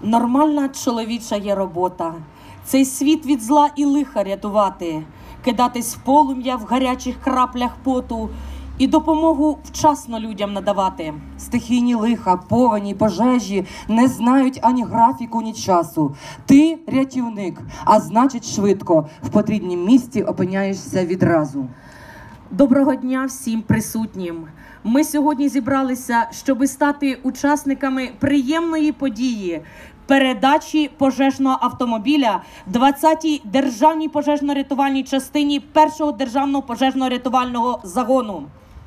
Нормальна чоловіча є робота. Цей світ від зла і лиха рятувати, кидатись в полум'я в гарячих краплях поту і допомогу вчасно людям надавати. Стихійні лиха, повені, пожежі не знають ані графіку, ні часу. Ти рятівник, а значить швидко в потрібнім місці опиняєшся відразу. Доброго дня всім присутнім! Ми сьогодні зібралися, щоб стати учасниками приємної події – передачі пожежного автомобіля 20-й державній пожежно-рятувальній частині 1-го державного пожежно-рятувального загону.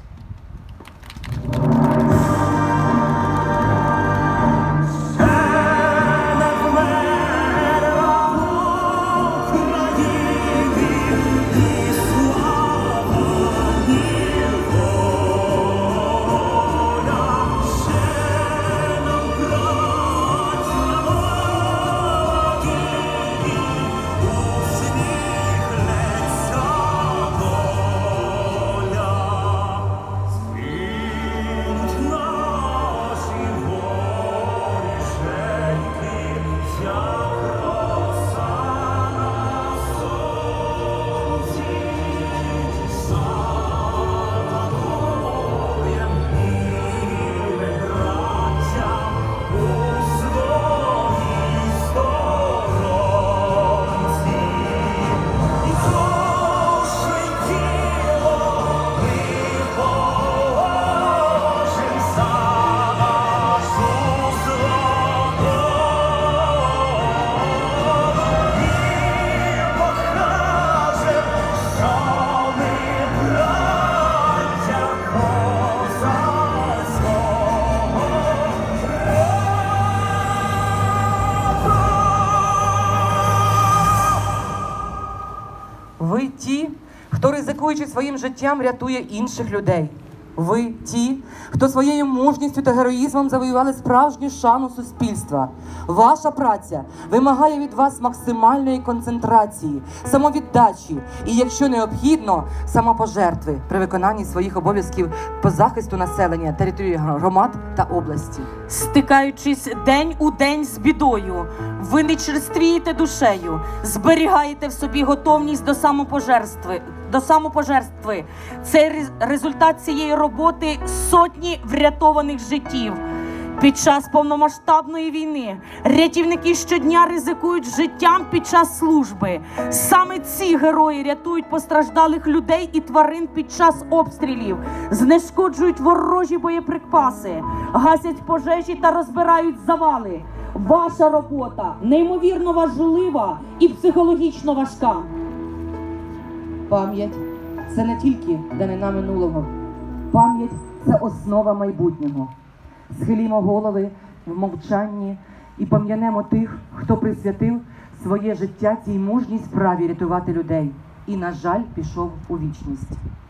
Ви ті, хто, ризикуючи своїм життям, рятує інших людей. Ви ті, хто своєю мужністю та героїзмом завоювали справжню шану суспільства. Ваша праця вимагає від вас максимальної концентрації, самовіддачі і, якщо необхідно, самопожертви при виконанні своїх обов'язків по захисту населення, території громад та області. Стикаючись день у день з бідою, ви не черствієте душею, зберігаєте в собі готовність до самопожертви. Це результат цієї роботи сотні врятованих життів. Під час повномасштабної війни рятівники щодня ризикують життям під час служби. Саме ці герої рятують постраждалих людей і тварин під час обстрілів, знешкоджують ворожі боєприпаси, гасять пожежі та розбирають завали. Ваша робота неймовірно важлива і психологічно важка. Пам'ять – це не тільки данина минулого. Пам'ять – це основа майбутнього. Схилімо голови в мовчанні і пом'янемо тих, хто присвятив своє життя цій мужній справі рятувати людей і, на жаль, пішов у вічність.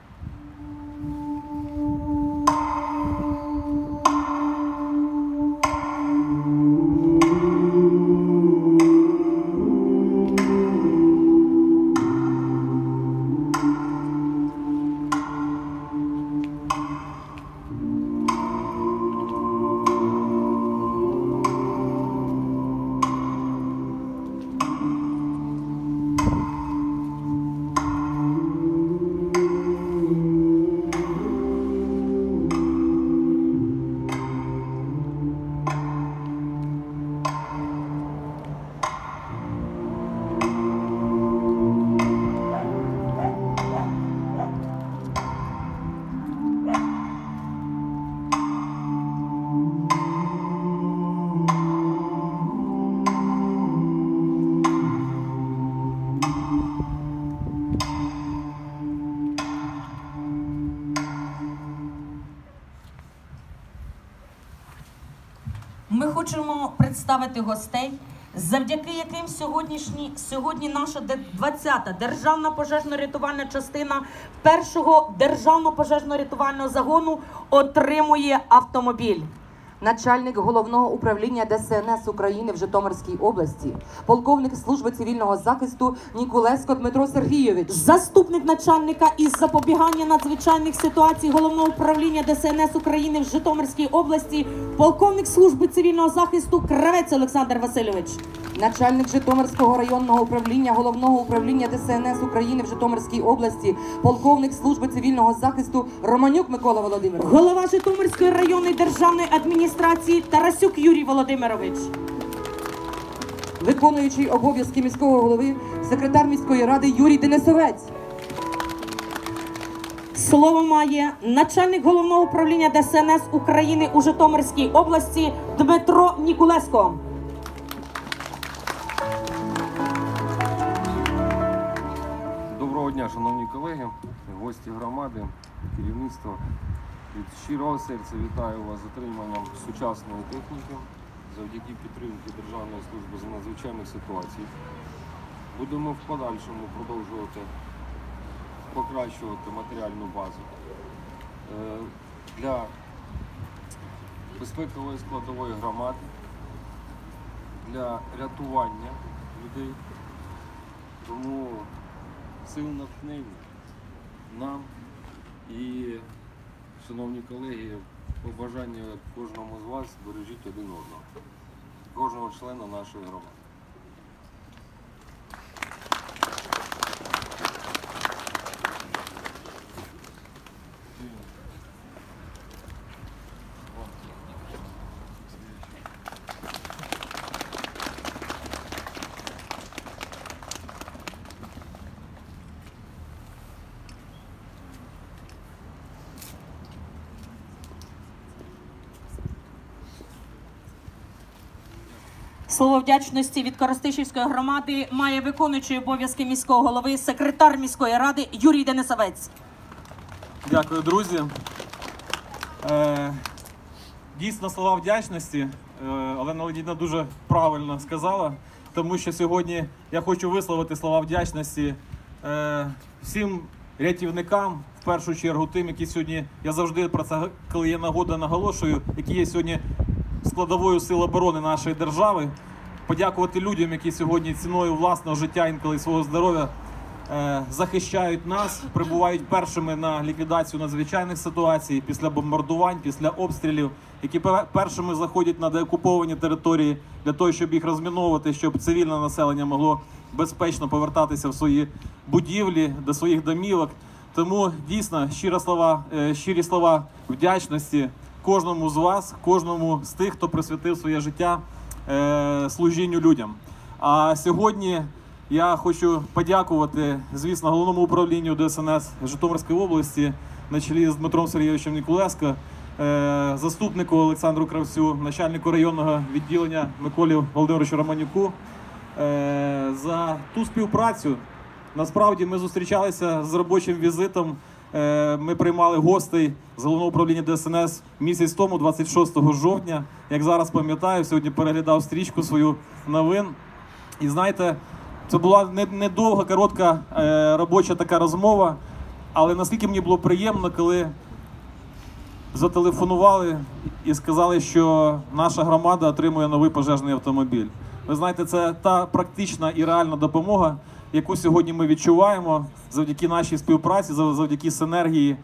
Ми хочемо представити гостей, завдяки яким сьогодні наша 20-та державна пожежно-рятувальна частина 1-го державного пожежно-рятувального загону отримує автомобіль. начальник Головного управління ДСНС України в Житомирській області, полковник служби цивільного захисту Нікулеско Дмитро Сергійович, заступник начальника із запобігання надзвичайних ситуацій Головного управління ДСНС України в Житомирській області, полковник служби цивільного захисту Кравець Олександр Васильович, начальник Житомирського районного управління Головного управління ДСНС України в Житомирській області, полковник служби цивільного захисту Романюк Микола Володимирович, голова Житомирської районної державної адміністрації Тарасюк Юрій Володимирович, виконуючий обов'язки міського голови, секретар міської ради Юрій Денисовець. Слово має начальник Головного управління ДСНС України у Житомирській області Дмитро Нікулеско. Доброго дня, шановні колеги, гості громади, керівництво. Від щирого серця вітаю вас з отриманням сучасної техніки завдяки підтримки Державної служби з надзвичайних ситуацій. Будемо в подальшому продовжувати покращувати матеріальну базу для безпекової складової громади, для рятування людей. Тому сил натхнення нам і, шановні колеги, побажання кожному з вас: бережіть один одного, кожного члена нашої громади. Слово вдячності від Коростишівської громади має виконуючий обов'язки міського голови, секретар міської ради Юрій Денисовець. Дякую, друзі. Дійсно, слова вдячності Олена Леонідівна дуже правильно сказала, тому що сьогодні я хочу висловити слова вдячності всім рятівникам, в першу чергу тим, які сьогодні, я завжди про це, коли є нагода, наголошую, які є сьогодні складовою сил оборони нашої держави. Подякувати людям, які сьогодні ціною власного життя, інколи свого здоров'я захищають нас, прибувають першими на ліквідацію надзвичайних ситуацій, після бомбардувань, після обстрілів, які першими заходять на деокуповані території для того, щоб їх розміновувати, щоб цивільне населення могло безпечно повертатися в свої будівлі, до своїх домівок. Тому дійсно щирі слова вдячності кожному з вас, кожному з тих, хто присвятив своє життя служінню людям. А сьогодні я хочу подякувати, звісно, Головному управлінню ДСНС Житомирської області на чолі з Дмитром Сергійовичем Нікулеско, заступнику Олександру Кравцю, начальнику районного відділення Миколі Володимировичу Романюку за ту співпрацю. Насправді ми зустрічалися з робочим візитом. Ми приймали гостей з Головного управління ДСНС місяць тому, 26 жовтня. Як зараз пам'ятаю, сьогодні переглядав стрічку свою новин. І знаєте, це була недовга, коротка робоча така розмова, але наскільки мені було приємно, коли зателефонували і сказали, що наша громада отримує новий пожежний автомобіль. Ви знаєте, це та практична і реальна допомога, яку сьогодні ми відчуваємо завдяки нашій співпраці, завдяки синергії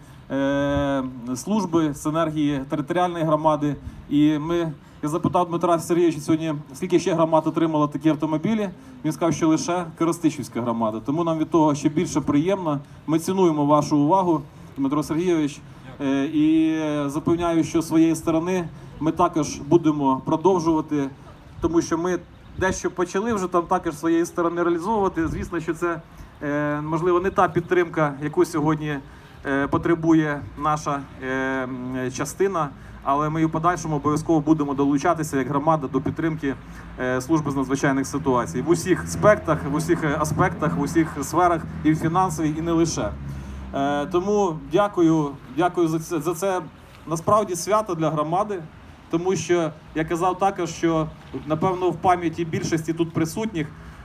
служби, синергії територіальної громади. І я запитав Дмитра Сергійовича сьогодні, скільки ще громад отримало такі автомобілі. Він сказав, що лише Коростишівська громада. Тому нам від того ще більше приємно. Ми цінуємо вашу увагу, Дмитро Сергійович. І запевняю, що з своєї сторони ми також будемо продовжувати, тому що ми дещо почали вже там також з своєї сторони реалізовувати. Звісно, що це, можливо, не та підтримка, яку сьогодні потребує наша частина, але ми і в подальшому обов'язково будемо долучатися як громада до підтримки служби з надзвичайних ситуацій в усіх аспектах, в усіх сферах, і в фінансовій, і не лише. Тому дякую за це. Насправді свято для громади, тому що я казав також, що напевно в пам'яті більшості тут присутніх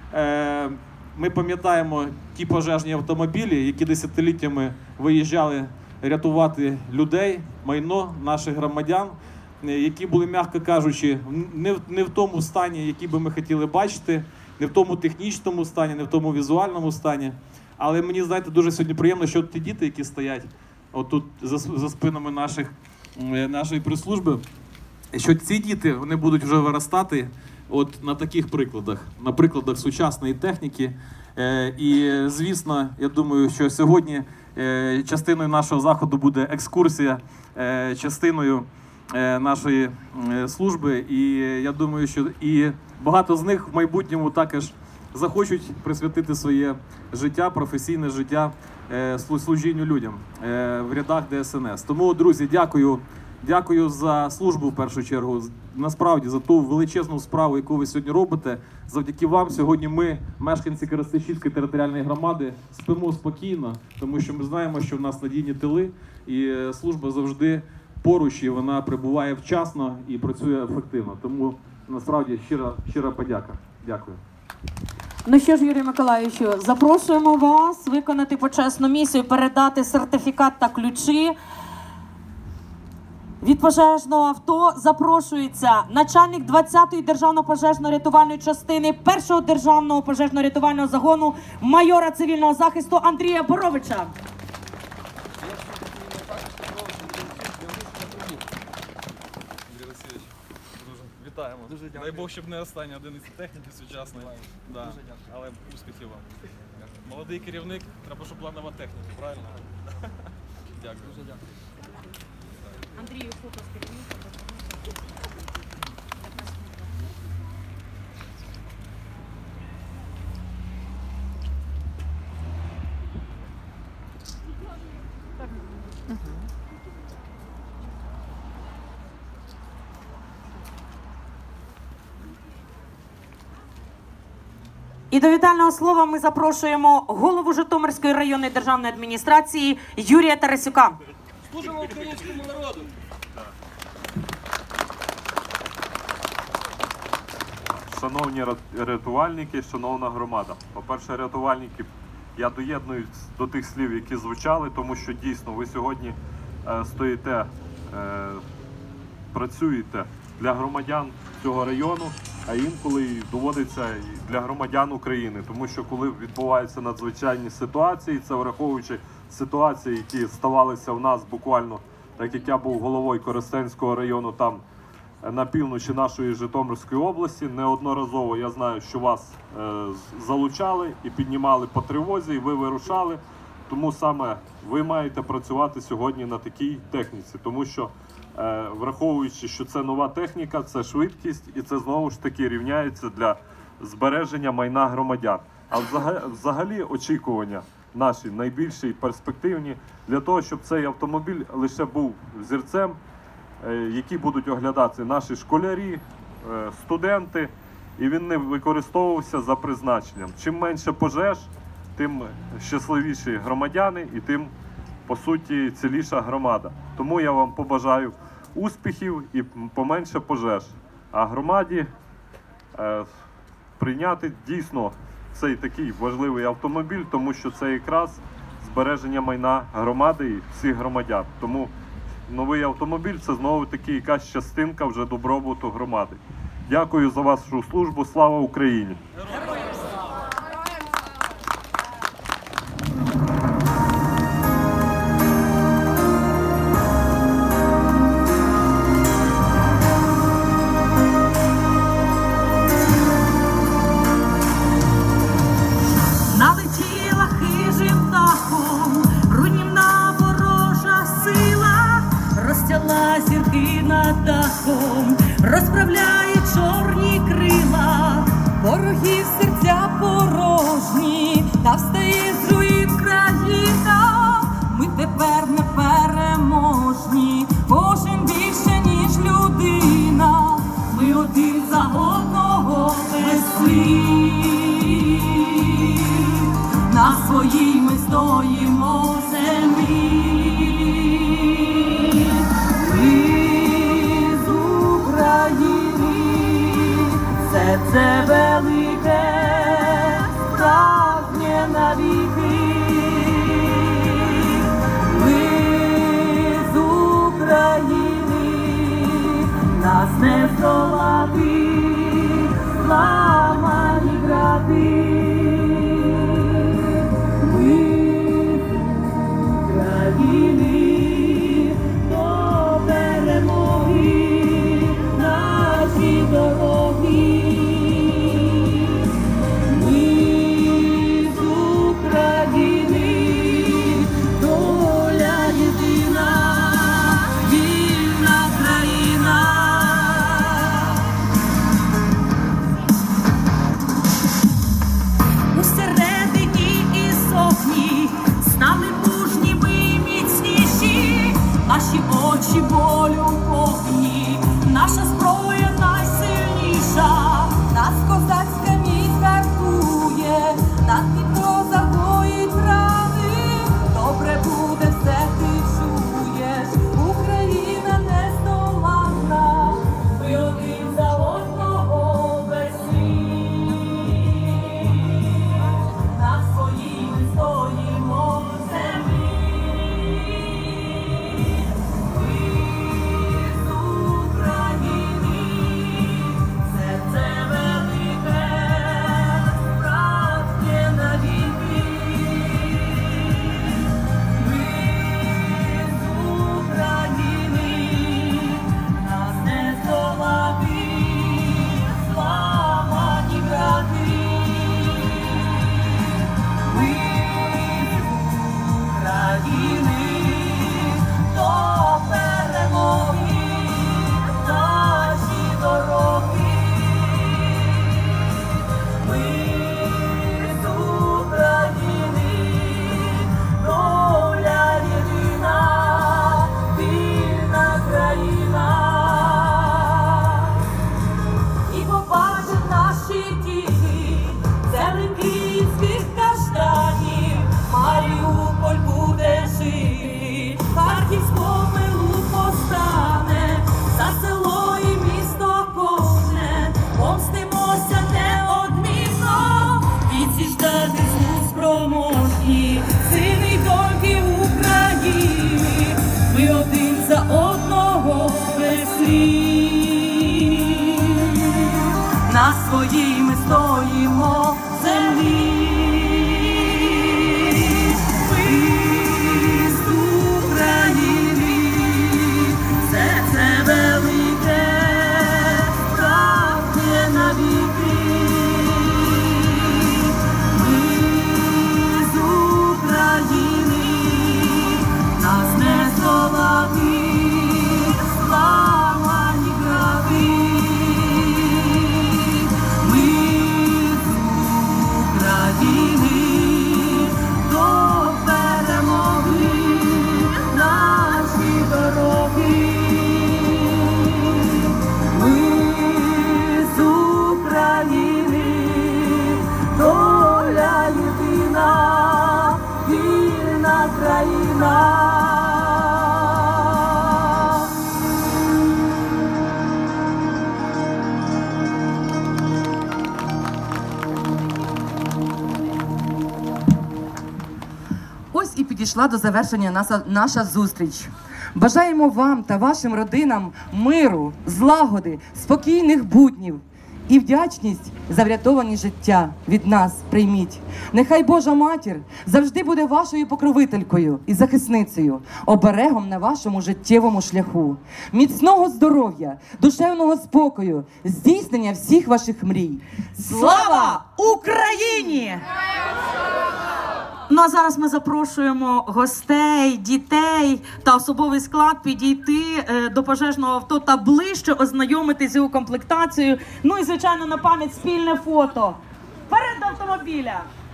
ми пам'ятаємо ті пожежні автомобілі, які десятиліттями виїжджали рятувати людей, майно наших громадян. які були, м'яко кажучи, не в тому стані, який би ми хотіли бачити, не в тому технічному стані, не в тому візуальному стані. Але мені, знаєте, дуже сьогодні приємно, що ті діти, які стоять отут за спинами нашої прес-служби, що ці діти, вони будуть вже виростати от на таких прикладах, на прикладах сучасної техніки. І, звісно, я думаю, що сьогодні частиною нашого заходу буде екскурсія, частиною нашої служби. І я думаю, що і багато з них в майбутньому також захочуть присвятити своє життя, професійне життя служінню людям в рядах ДСНС. Тому, друзі, дякую за службу в першу чергу, насправді за ту величезну справу, яку ви сьогодні робите. Завдяки вам сьогодні ми, мешканці Коростишівської територіальної громади, спимо спокійно, тому що ми знаємо, що в нас надійні тили, і служба завжди поруч, і вона прибуває вчасно і працює ефективно. Тому насправді щира подяка. Дякую. Ну що ж, Юрію Миколаївичу, запрошуємо вас виконати почесну місію, передати сертифікат та ключі. Від пожежного авто запрошується начальник 20-ї державно-пожежно-рятувальної частини 1-го державного пожежно-рятувального загону майора цивільного захисту Андрія Боровича. Андрій Олексійович, дуже вітаємо. Дуже дякую. Дай Бог, щоб не останній одиниці техніки сучасної. Да. Дуже дякую. Але успіхів вам. Молодий керівник, треба, щоб була нова техніка, правильно? Дякую. Дуже дякую. Андрію, фото з керівником. І до вітального слова ми запрошуємо голову Житомирської районної державної адміністрації Юрія Тарасюка. Служимо українському народу! Шановні рятувальники, шановна громада. По-перше, рятувальники, я доєднуюсь до тих слів, які звучали, тому що дійсно ви сьогодні стоїте, працюєте для громадян цього району, а інколи і доводиться і для громадян України. Тому що коли відбуваються надзвичайні ситуації, це враховуючи ситуації, які ставалися в нас буквально, так як я був головою Коростенського району, там на півночі нашої Житомирської області, неодноразово я знаю, що вас залучали і піднімали по тривозі, і ви вирушали. Тому саме ви маєте працювати сьогодні на такій техніці, тому що враховуючи, що це нова техніка, це швидкість і це знову ж таки рівняється для збереження майна громадян. А взагалі очікування наші найбільші і перспективні для того, щоб цей автомобіль лише був взірцем, які будуть оглядати наші школярі, студенти, і він не використовувався за призначенням. Чим менше пожеж, тим щасливіші громадяни і тим, по суті, ціліша громада. Тому я вам побажаю успіхів і поменше пожеж. А громаді прийняти дійсно цей такий важливий автомобіль, тому що це якраз збереження майна громади і всіх громадян. Тому новий автомобіль – це знову-таки якась частинка вже добробуту громади. Дякую за вашу службу. Слава Україні! Налетіла хижим птахом, руйнівна ворожа сила, розтяла зірки над дахом, розправляє чорні крила, ворогів серця порожні, та встає з руїн країна. Ми тепер не переможні, кожен більше, ніж людина. Ми один за одного без слів, на своїй ми стоїмо землі. Ми з України, серце велике, справжнє навіки. Ми з України, здолати зламані гради. Ми з України до перемоги наші дороги. Ми з України, доля єдина, вільна країна. Усередині і сотні стали мужні ми міцніші, наші очі болю повні, наша зброя найсильніша, нас козацька міць гартує, нас Дніпро загоїть рани, добре буде все, ти чуєш, Україна нездоланна, ми один за одного весь світ, на своїй ми стоїмо землі. Ми з України, серце велике, справжнє навіки. Ми з України, нас не здолати зламані гради. Ми з України до перемоги наші дороги. Ми з України, доля єдина, вільна країна. І побачать наші діти землі київських каштанів, Маріуполь буде жити, Харків з помилу постане, за село і місто кожне, помстимося неодмінно, відсіждати злу спроможні, сини й доньки України, ми один за одного весь світ, на своїй ми стоїмо землі. Ми з України, серце велике, справжнє навіки. Ми з України, нас не здолати зламані гради. Ми з України, до перемоги наші дороги. Ми з України, доля єдина, вільна країна. Ось і підійшла до завершення наша зустріч. Бажаємо вам та вашим родинам миру, злагоди, спокійних буднів і вдячність за врятовані життя від нас прийміть. Нехай Божа Матір завжди буде вашою покровителькою і захисницею, оберегом на вашому життєвому шляху. Міцного здоров'я, душевного спокою, здійснення всіх ваших мрій. Слава Україні! Ну а зараз ми запрошуємо гостей, дітей та особовий склад підійти до пожежного авто та ближче ознайомитися з його комплектацією. Ну і, звичайно, на пам'ять спільне фото. Вперед до автомобіля!